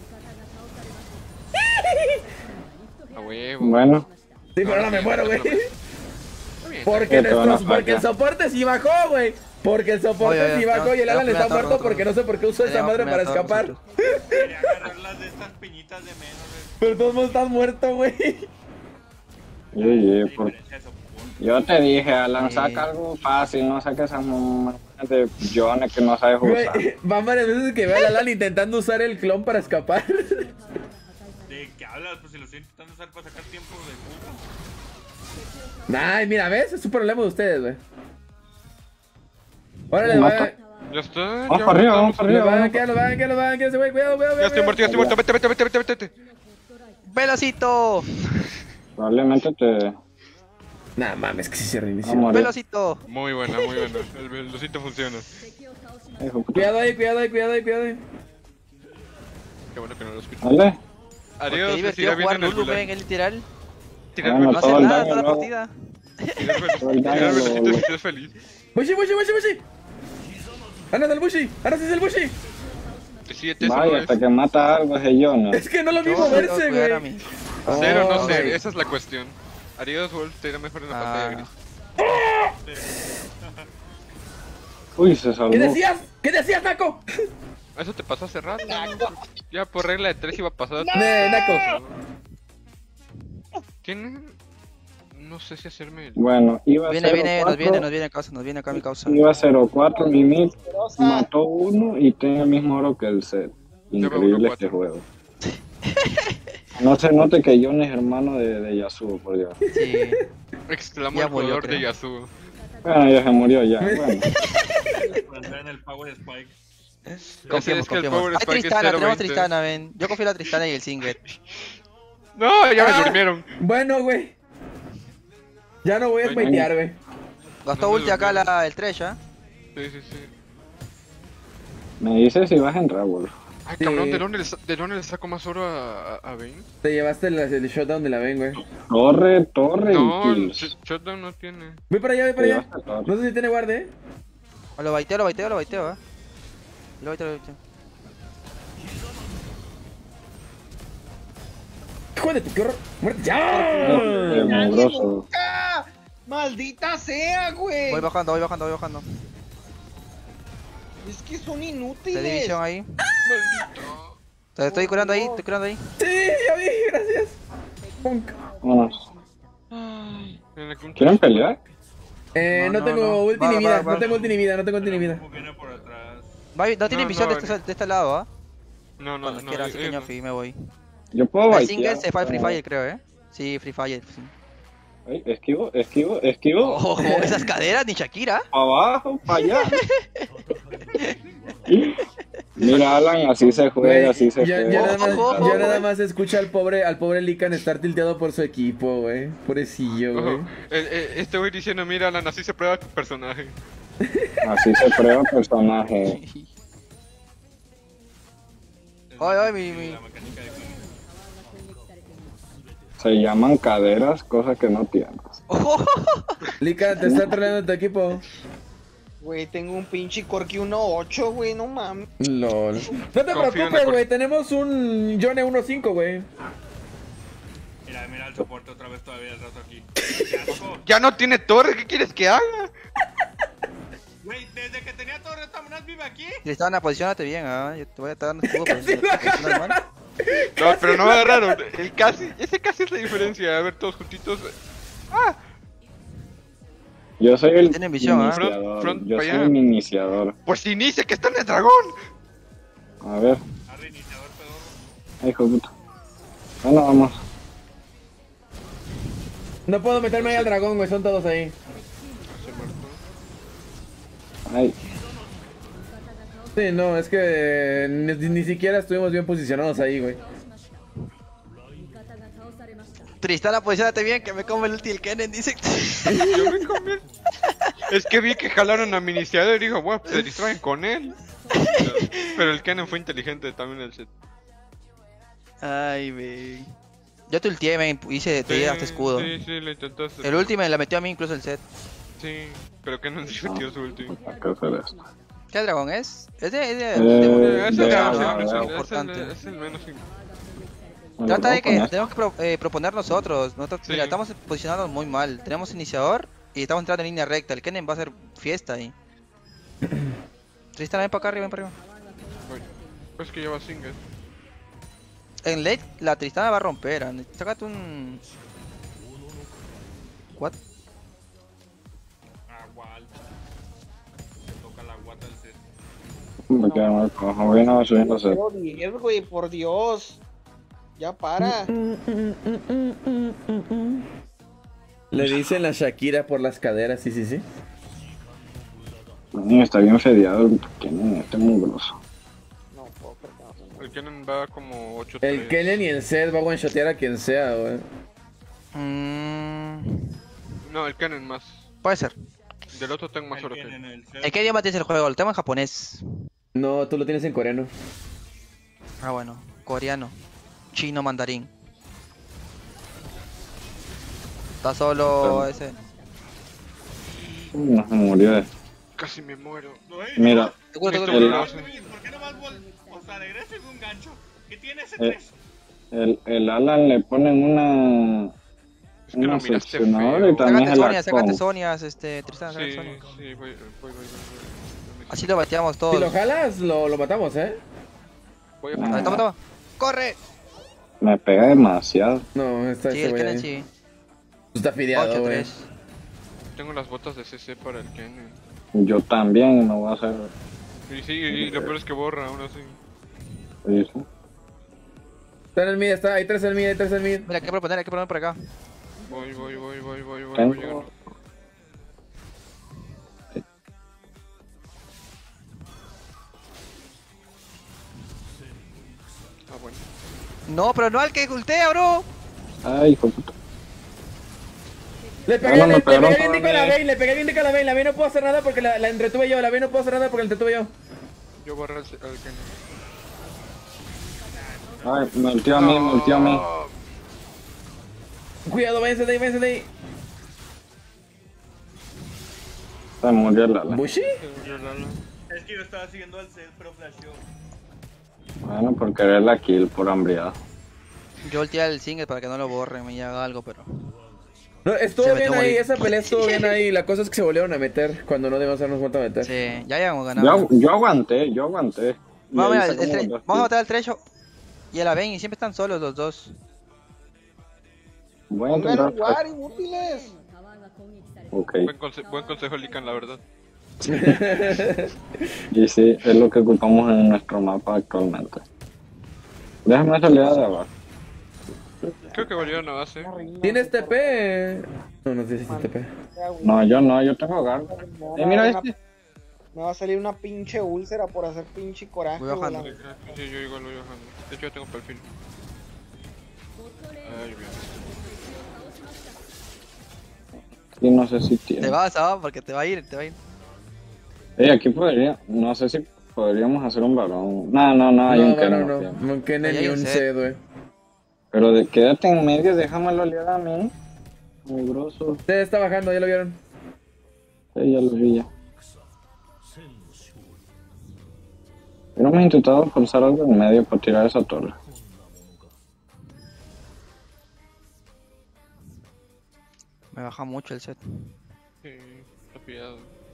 A huevo. Bueno, Sí, pero ahora me muero, güey. Está bien. Porque, Ya te van a nuestros, porque el fallar. soporte sí bajó, güey. Porque el soporte Oye, oye, sí bajó y el tenemos- Alan está tenemos muerto primera porque no sé por qué usó esa Tenemos madre para primera torre escapar. nosotros. Quería agarrarlas de estas peñitas de menos, güey. Pero todos modos estás muerto, güey. Ye, ye, La por- diferencia de soporte. yo te dije, Alan, Sí. saca algo fácil, no saques esas mamadas de Jones que no sabes usar. Güey, van varias veces que veo al Alan intentando usar el clon para escapar. ¿De qué hablas? Pues si lo estoy intentando usar para sacar tiempo de puta. Ay, mira, ¿ves? Es un problema de ustedes, güey. Órale, ¿Me va. mata? Ya está. Vamos ya para arriba, matamos. vamos para Lo arriba. van a vamos quedar, lo van a quedar, lo van a quedar ese güey. Cuidado, cuidado, Ya estoy cuidado. muerto, ya estoy muerto. Vete, vete, vete, vete, vete, vete. ¡Velocito! Probablemente te Nah, mames, que sí se va a reinició. morir. ¡Velocito! Muy buena, muy buena. El velocito funciona. Hijo de puta. Cuidado ahí, cuidado ahí, cuidado ahí, cuidado ahí. Qué bueno que no lo escuché. ¿Dale? Qué Adiós, divertido Cecilia, jugar viene en el Lulu, gulag. ven, el literal. Tirar Bueno, No velocito, hacer todo el nada daño toda la luego. partida. tirar velocito, todo el daño tirar velocito lo- y estés feliz. Bushi, Bushi, Bushi, Bushi. Ahora es el Bushi, ahora sí es el Bushi. Decídete, eso no Vaya, es. hasta que mata algo ese Jones. Es que no lo vi Yo tengo que moverse, cuidar a güey. mí. Ser o no Oh, ser, güey. esa es la cuestión. Adiós, Wolf, te irá mejor en la pantalla Ah. gris. Uy, se salvó. ¿Qué decías? ¿Qué decías, Naco? Eso te pasó hace rato. Ya por regla de tres iba a pasar. Ne, Naco. ¿Tiene? No sé si hacerme el... Bueno, iba a Viene, viene, nos viene, nos cero cuatro. viene a causa, nos viene acá mi causa. Iba a cero cuatro, mi mid mató uno y tiene el mismo oro que el set. Increíble uno este cuatro. juego. No se note que John es hermano de, de Yasuo, por Dios. Sí. Exclamó Ya el murió, jugador de creo. Yasuo. Bueno, ya se murió ya. Bueno, Para entrar en el Power Spike. Confiemos, es que el confiemos. Power Hay Spike es Tristana, cero tenemos veinte. Tristana, ven. Yo confío en la Tristana y el Singed. No, ya Ah. me durmieron. Bueno, güey. Ya no voy a Bueno. smitear, güey. Gastó No me ulti acá durmieron. la, el Thresh, ¿ah? Sí, sí, sí. me dices si vas a entrar, Wolf. Ay, Sí. cabrón, ¿de dónde, le, sa- ¿de dónde le saco más oro a, a, a Bane? Te llevaste el, el shutdown de la ven, güey. Torre, torre No, y el kills. sh- Shutdown no tiene. Voy para allá, voy para Te allá. llevaste torre. No sé si tiene guardia, eh. O lo baiteo, lo baiteo, lo baiteo, ¿ah? Lo baiteo, lo baiteo. Hijo de tu, qué horror. Muerte, Eh, ya. mugroso. ¡Ah! ¡Maldita sea, güey! Voy bajando, voy bajando, voy bajando. Es que son De inútiles. división ahí. Maldito. Te estoy curando ahí, estoy curando ahí. Sí, ya vi, gracias. Punk. Vámonos. En la concha. ¿Quieren pelear? Eh, no, No, no, tengo no. ulti Va, ni va, vida, va. no tengo ulti ni vida, no tengo ulti ni vida. Como viene por atrás. Va, no tiene No, visión no, de, este, eh. de este lado, ¿ah? No, no, Cuando no. quiera, así ellos que no. ñofi, me voy. Yo puedo El baitear. Singed se fue al Free pero- Fire, creo, ¿eh? Sí, Free Fire, sí. Ay, esquivo, esquivo, esquivo. Ojo, esas caderas, ni Shakira. Para abajo, para allá. Mira, Alan, así se juega, Güey, así se yo, juega. yo nada más, Ojo, ojo, yo nada güey. más escucho al pobre, al pobre Lican estar tilteado por su equipo, güey. Pobrecillo, güey. Ojo, eh, eh, este güey diciendo, mira, Alan, así se prueba tu personaje. Así se prueba personaje. Ay, ay, mi, mi. La mecánica de juego. Se llaman caderas, cosas que no tienes. Ojo. Lican, te está troleando tu equipo. Güey, tengo un pinche Corki uno ocho, güey, no mames. LOL. No te Confío en la preocupes, cor- güey. Tenemos un Yone uno cinco, güey. Mira, mira el soporte otra vez todavía el rato aquí. Qué asco. Ya no tiene torre, ¿qué quieres que haga? Güey, desde que tenía torre Tamanas vive aquí. Tristana, posicionate bien, ¿ah? Yo te voy a estar dando escudo, pero si te normal. No, pero no me agarraron. El casi, ese casi es la diferencia. A ver, todos juntitos. Ah, Yo soy el Tienen visión, ¿ah? iniciador. Front- front Yo pa' soy allá. el iniciador. pues inicia que está en el dragón. A ver, A reiniciador pedorro. ay, hijo de puta. Bueno, vamos. No puedo meterme ahí al dragón, güey, son todos ahí. Se marcó. Ay, Sí, no, es que eh, ni, ni siquiera estuvimos bien posicionados ahí, güey. Tristana, posicionate bien, que me come el ulti el Kennen, dice. Yo me comí. Es que vi que jalaron a mi iniciador y dijo, bueno, se distraen con él. Pero, pero el Kennen fue inteligente también el set. Ay, wey. Yo te ultié, me hice, te di hasta escudo. Sí, sí, lo intentaste. El último me la metió a mí incluso el set. Sí, pero Kennen metió su ulti. hay que hacer esto. ¿Qué dragón es? Es de... Es de, Eh, de- Es de- el de menos agua, de es el- agua. es el- importante. es el menos. Bueno, Trata de vamos con que esto. tenemos que pro- eh, proponer nosotros. nosotros Sí. Mira, estamos posicionados muy mal. Tenemos iniciador y estamos entrando en línea recta. El Kennen va a hacer fiesta ahí. Tristana, ven para acá arriba, ven para arriba. Voy. Pues que lleva Singed. En late, la Tristana va a romper. ah, Sácate un... What? Agua alta. Le toca la guata al set. Me quedé mal cojo. Voy a subir no sé. Pero diez, güey, por Dios. Ya para. Le dicen la Shakira por las caderas, sí, sí, sí. Niño, está bien fedeado el Kennen, este es muy grosso. No puedo creer que no se mueva. El Kennen va como ocho El Kennen y el Zed va a one-shotear a quien sea, güey. Mm, No, el Kennen más. puede ser. Del otro tengo más El oro que que en el set. ¿En qué idioma tienes el juego? Lo tengo en japonés. No, tú lo tienes en coreano. Ah, bueno. Coreano. Chino, mandarín. Está solo ese. No se murió de... Casi me muero. No, eh, Mira, Seguro, Listo, seguro. el- bro. ¿Por qué no más vol... O sea, regresen un gancho? ¿Qué tiene ese Eh, tres? el, el Alan le ponen una... Es que lo una miraste seccionadora feo. y también Sácate el Sonia, sácate Arcón. Sonias, este, Tristana, Sí, sácate Sonia. sí, voy, voy, voy, voy, voy. Así lo bateamos Si todos. lo jalas, lo, lo matamos, ¿eh? Voy a Ah. Ahí, toma, toma. ¡Corre! Me pega demasiado. No, está Sí, ese el güey Kennen ahí. sí. Está fideado, ocho güey. tres. Tengo las botas de C C para el Kennen. Yo también me voy a hacer... Y sí, y lo peor es que borra aún así. eso. Está en el mid, está, hay tres en el mid, hay tres en el mid. Mira, hay que proponer, hay que proponer por acá. Voy, voy, voy, voy, voy, voy, voy Tengo... llegando. Ah, bueno. No, pero no al que ultea, bro. Ay, hijo de puta. Le Ah, pegué, no, le, me le pegaron pegué bien dico a la todavía. Vayne, le pegué bien dico a la Vayne. La Vayne no puedo hacer nada porque la, la entretuve yo. La Vayne no puedo hacer nada porque la entretuve yo. Yo borré al, al Kennen. Ay, me ultió a mí, me ultió a mí. Cuidado, váyanse de ahí, váyanse de ahí. Se murió el Alan. ¿Bushi? Yo, Lalo. Es que yo estaba siguiendo al set, pero flasheó. Bueno, por querer la kill, por hambriado. Yo ulteé al single para que no lo borre, me haga algo, pero. No, estuvo Se bien metió ahí, morir. esa pelea estuvo bien ahí. La cosa es que se volvieron a meter cuando no debíamos darnos cuenta de meter. Sí, ya habíamos ganado. Yo, yo aguanté, yo aguanté. Y Vamos, ahí a ver, el sacamos tre- los dos vamos a kills. matar al trecho y a la Vayne y siempre están solos los dos. Voy a Pongan a intentar... jugar, inútiles. Ok. Buen, conse- buen consejo, Lican, la verdad. Y sí, es lo que ocupamos en nuestro mapa actualmente. Déjame salir de abajo. Creo que volvieron a base. ¿Tienes T P? No, no tienes T P. No, yo no, yo tengo garra. Eh, mira este. Me va a salir una pinche úlcera por hacer pinche coraje. Voy bajando. güey. Sí, yo igual voy bajando. De hecho, yo tengo perfil. Ay, bien. Y no sé si Te tiene. vas, ah, porque te va a ir, te va a ir. Eh, aquí podría, no sé si podríamos hacer un varón. No, no, no, hay No, un bueno, Kennen, no. obviamente. No, Kennen Ahí ni hay un un C, güey. Pero de, quédate en medio, déjamelo liar a mí. Muy grosso. C está bajando, ya lo vieron. Sí, ya lo vi ya. Hubiéramos intentado forzar algo en medio para tirar esa torre. Me baja mucho el set. Sí, está pillado.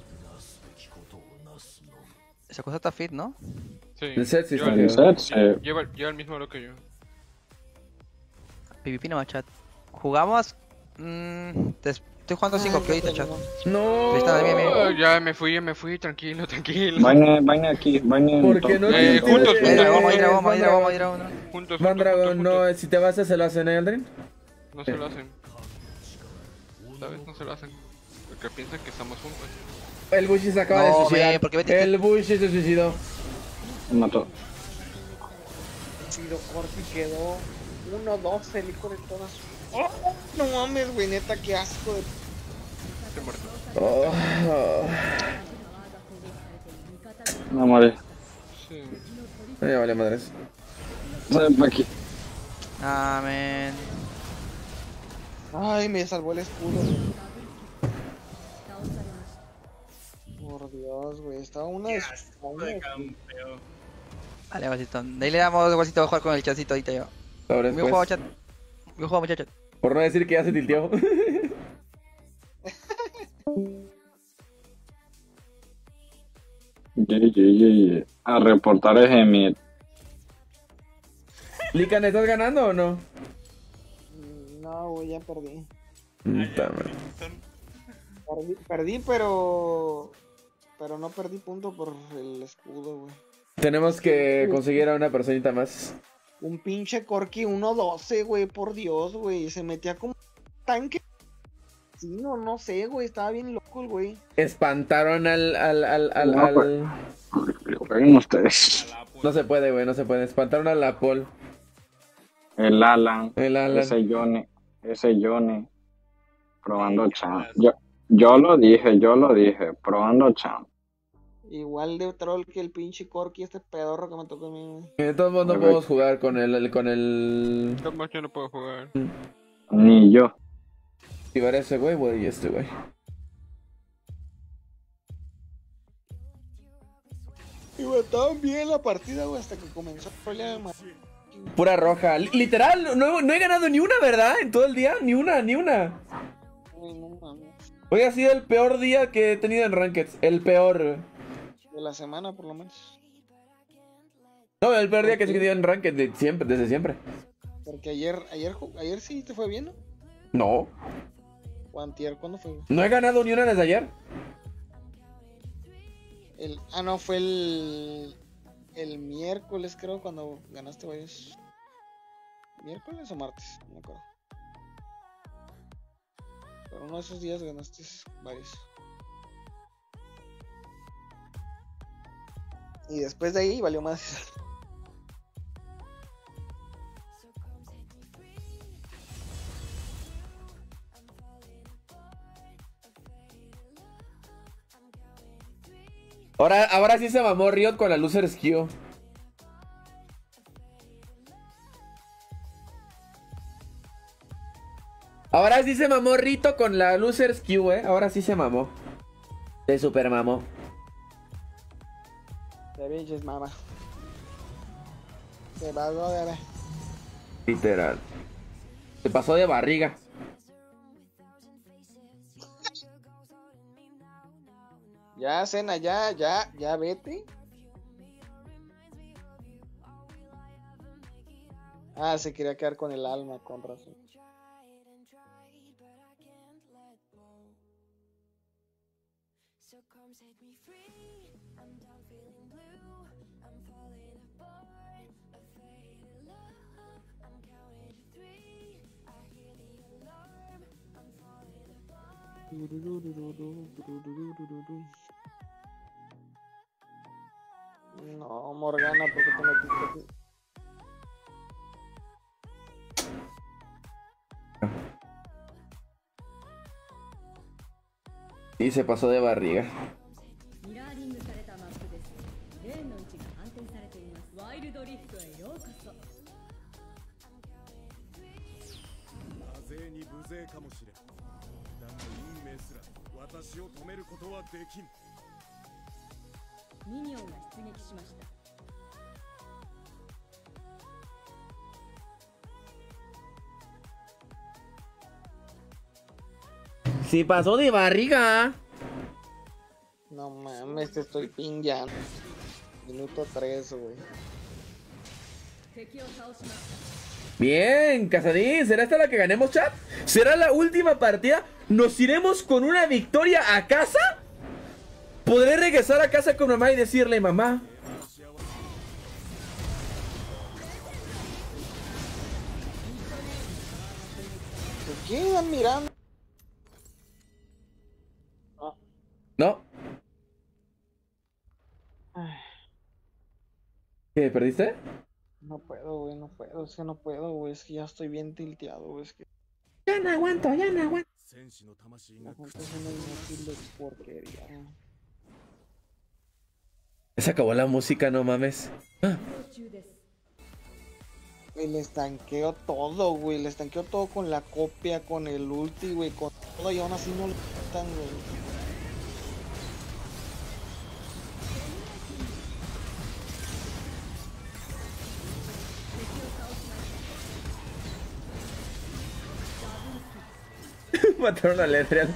Esa cosa está fit, ¿no? Sí. El set sí lleva está el- El set, sí. lle- Lleva, lleva el mismo oro que yo. PvP no va chat. Jugamos. Mmm, des- Estoy jugando cinco Ay, créditos, no, chat. no. No. Está bien, bien, Oh, bien. ya me fui, ya me fui, tranquilo, tranquilo. Vaina, vaina aquí, vaina en ¿Por qué top. no Eh, tienes juntos, tiro Ahí de- juntos. dragón, ahí dragón, ahí Van dragón, ahí Dragon. dragón. Juntos, Van juntos, Dragon, juntos, no, juntos. si te vas a se lo hacen, ¿eh, Aldrin? No se lo hacen. ¿Sabes? No se lo hacen. Porque piensan que estamos juntos. El Bushi se acaba de No, suicidar. men, porque vete- El Bushi se suicidó. Me mató. Tiro Corpi quedó uno doce, el hijo de todas. ¡Oh! No mames, güey, neta, qué asco de. Estoy muerto. Oh, oh. Me morí. Sí. Ya vale madres. Sale pa' aquí. Ah, man. Ay, me salvó el escudo. Por Dios, güey, estaba una Qué de asco de campeón. Dale, vasito. De ahí le damos vasito a jugar con el chatcito ahorita yo. Sobre Mi juego, después. chat. Mi juego, muchachos. Por no decir que ya se tilteó. Ye, ye, ye, ye. A reportar es Emir. Lican, ¿estás ganando o no? No, güey, ya perdí. Puta madre. Perdí, perdí, pero. Pero no perdí punto por el escudo, güey. Tenemos que conseguir a una personita más. Un pinche Corki uno doce, güey, por Dios, güey. Se metía como tanque. Sí, no, no sé, güey. Estaba bien loco el güey. Espantaron al. al. al. al. No, al- Jueguen ustedes. No se puede, güey, no se puede. Espantaron a la Paul. El Alan. El Alan. Ese Johnny. Ese Johnny. Probando champ. Yo, yo lo dije, yo lo dije. Probando champ. Igual de troll que el pinche Corki, este pedorro que me tocó a mí, güey. De todos modos no podemos jugar con el. el- con el. Capaz yo no puedo jugar. Ni yo. Activar ese güey, güey, y este güey. Y güey, estaba bien la partida, güey, hasta que comenzó a pelear el Madrid. Pura roja. Li- Literal, no, no he ganado ni una, ¿verdad? En todo el día, ni una, ni una. Güey, no mames. Hoy ha sido el peor día que he tenido en Rankeds. El peor. De la semana, por lo menos. No, el peor día que he tenido en Ranked de siempre, desde siempre. Porque ayer, ayer, ju- ayer sí te fue bien, ¿no? No, O antier, ¿cuándo fue, güey? no he ganado ni una desde ayer. El, ah, no, fue el, el miércoles, creo, cuando ganaste varios. ¿Miércoles o martes? No me acuerdo. Pero uno de esos días ganaste varios. Y después de ahí valió más. Ahora, ahora sí se mamó Riot con la Loser Skew. Ahora sí se mamó Rito con la Loser Skew, eh. Ahora sí se mamó. Se super mamó. De biches, mamá. Se va a ver. Literal. Se pasó de barriga. Ya, cena, ya, ya, ya vete. Ah, se quería quedar con el alma, con razón. No, Morgana, porque te metiste aquí. Y se pasó de barriga. ミラーリングされたマップです。レーンの位置が反転されています。ワイルドリフトへようこそ。 多勢に無勢かもしれん。だが運命すら私を止めることはできん。 ミニオンが出撃しました。 Se pasó de barriga. No mames, te estoy pingueando. Minuto tres, güey. 敵を倒しました。 Bien, Casadín, ¿será esta la que ganemos, chat? ¿Será la última partida? ¿Nos iremos con una victoria a casa? ¿Podré regresar a casa con mamá y decirle, mamá? ¿Por qué están mirando? No. ¿Qué, perdiste? No puedo, güey, no puedo, es que no puedo, güey, es que ya estoy bien tilteado, güey, es que Ya no aguanto, ya no aguanto. la gente es una inútil de porquería. Se acabó la música, no mames. Ah. Güey, le estanqueo todo, güey, le estanqueo todo con la copia, con el ulti, güey, con todo y aún así no le quitan, güey. Mataron a Letrian.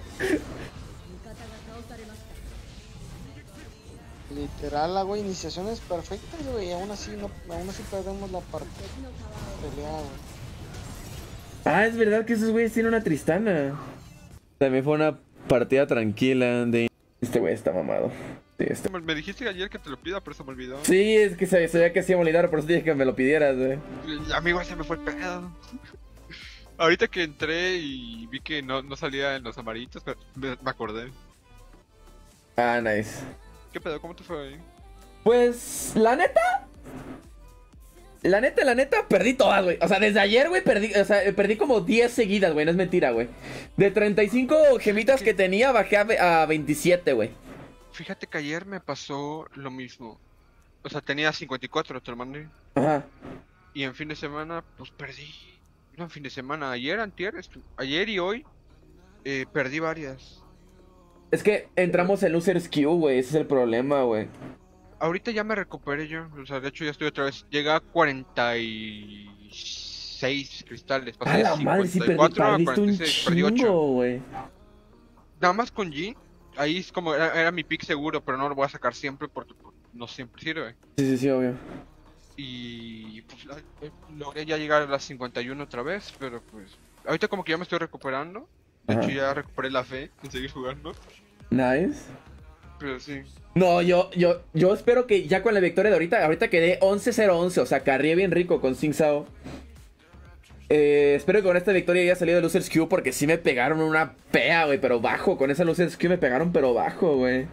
Literal, hago iniciaciones perfectas, güey, y aún así no, aún así perdemos la partida pelea, güey. Ah, es verdad que esos güeyes tienen una Tristana. También fue una partida tranquila de... Este güey está mamado. Sí, este... Me dijiste ayer que te lo pida, pero se me olvidó. sí, es que sabía que se iba a olvidar, por eso dije que me lo pidieras, güey. Y a mí igual se me fue el pedo. Ahorita que entré y vi que no, no salía en los amarillitos, me, me acordé. Ah, nice. ¿Qué pedo? ¿Cómo te fue ahí? Pues, la neta... La neta, la neta, perdí todas, güey. O sea, desde ayer, güey, perdí, o sea, perdí como diez seguidas, güey. No es mentira, güey. De treinta y cinco gemitas que tenía, bajé a, a veintisiete, güey. Fíjate que ayer me pasó lo mismo. O sea, tenía cincuenta y cuatro, te lo mandé. Ajá. Y en fin de semana, pues perdí. No, en fin de semana, ayer, antier, estu- ayer y hoy, eh, perdí varias. Es que entramos en Loser's Queue, güey. Ese es el problema, güey. Ahorita ya me recuperé yo, o sea, de hecho ya estoy otra vez. Llegué a cuarenta y seis cristales. Pasé A de la madre, sí perdí, cincuenta y cuatro a perdiste un cuarenta y seis, perdí ocho. chingo, güey. Nada más con Jin, ahí es como, era, era mi pick seguro, pero no lo voy a sacar siempre porque pues, no siempre sirve. Sí, sí, sí, obvio. Y pues la- eh, logré ya llegar a las cincuenta y uno otra vez, pero pues ahorita como que ya me estoy recuperando. De Ajá. hecho ya recuperé la fe en seguir jugando, Nice. pero sí. No, yo, yo, yo espero que ya con la victoria de ahorita, ahorita quedé once cero once, o sea, carrié bien rico con Sing Sao. Eh, espero que con esta victoria haya salido de Loser's Queue porque sí me pegaron una pea, güey, pero bajo. Con esa Loser's Queue me pegaron, pero bajo, güey.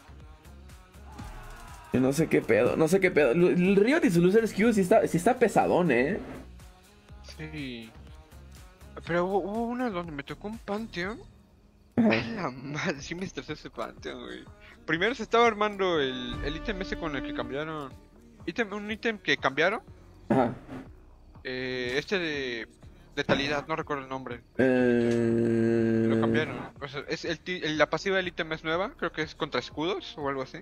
Yo no sé qué pedo, no sé qué pedo. El Riot y su Loser's Queue sí está, sí está pesadón, eh. Sí. Pero hubo, hubo una donde me tocó un Pantheon. Ajá. A la madre, sí me estresó ese Pantheon, güey. Primero se estaba armando el, el ítem ese con el que cambiaron. Ítem, un ítem que cambiaron. Ajá. Eh, este de letalidad, no recuerdo el nombre. Eh... Lo cambiaron. O sea, es el, ti- el- la pasiva del ítem es nueva, creo que es contra escudos o algo así.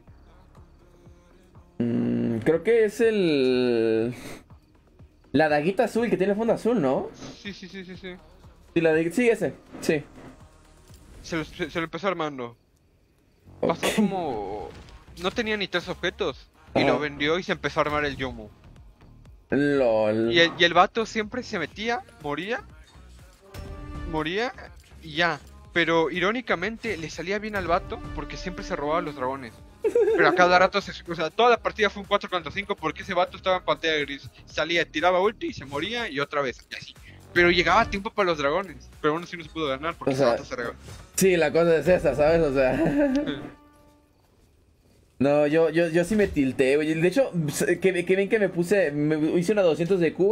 Mm, creo que es el... La daguita azul que tiene fondo azul, ¿no? Sí, sí, sí, sí, sí. Sí, la daguita... Sí, ese. Sí. Se lo, se, se lo empezó armando. Ok. Pasó como... No tenía ni tres objetos. Y Ajá. lo vendió y se empezó a armar el Yomu. LOL. Y el, y el vato siempre se metía, moría, moría y ya. Pero irónicamente le salía bien al vato porque siempre se robaba los dragones. Pero a cada rato, se, o sea, toda la partida fue un cuatro contra cinco porque ese vato estaba en pantalla gris. Salía, tiraba ulti y se moría y otra vez, y así. Pero llegaba a tiempo para los dragones. Pero aún así no se pudo ganar porque O sea, ese vato se regaló. Sí, la cosa es esa, ¿sabes? O sea... No, yo, yo, yo sí me tilté, güey. De hecho, que, que ven que me puse... Me hice una doscientos de Q,